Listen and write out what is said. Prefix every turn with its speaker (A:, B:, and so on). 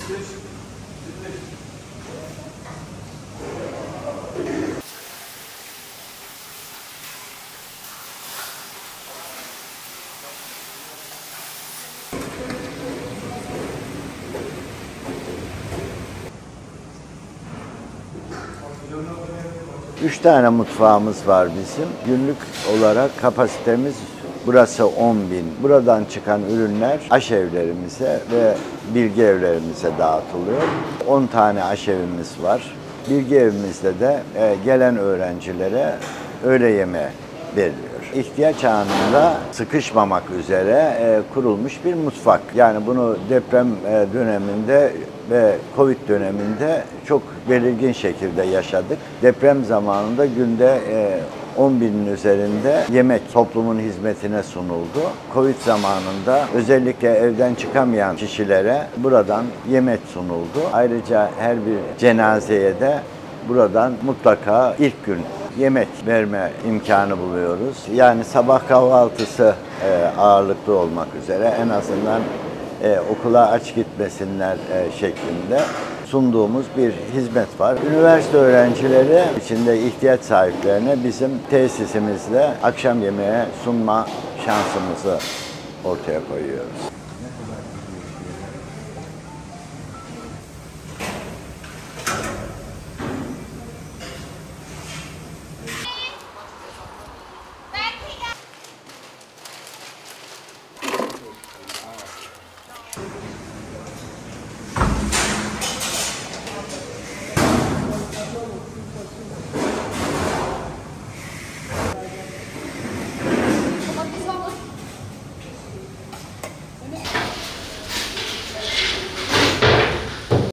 A: Üç tane mutfağımız var bizim. Günlük olarak kapasitemiz burası 10.000. Buradan çıkan ürünler aşevlerimize ve bilgi evlerimize dağıtılıyor. 10 tane aşevimiz var. Bilgi evimizde de gelen öğrencilere öğle yemeği veriliyor. İhtiyaç anında sıkışmamak üzere kurulmuş bir mutfak. Yani bunu deprem döneminde ve Covid döneminde çok belirgin şekilde yaşadık. Deprem zamanında günde 10.000'in üzerinde yemek toplumun hizmetine sunuldu. Covid zamanında özellikle evden çıkamayan kişilere buradan yemek sunuldu. Ayrıca her bir cenazeye de buradan mutlaka ilk gün yemek verme imkanı buluyoruz. Yani sabah kahvaltısı ağırlıklı olmak üzere en azından okula aç gitmesinler şeklinde sunduğumuz bir hizmet var. Üniversite öğrencileri içinde ihtiyaç sahiplerine bizim tesisimizle akşam yemeği sunma şansımızı ortaya koyuyoruz.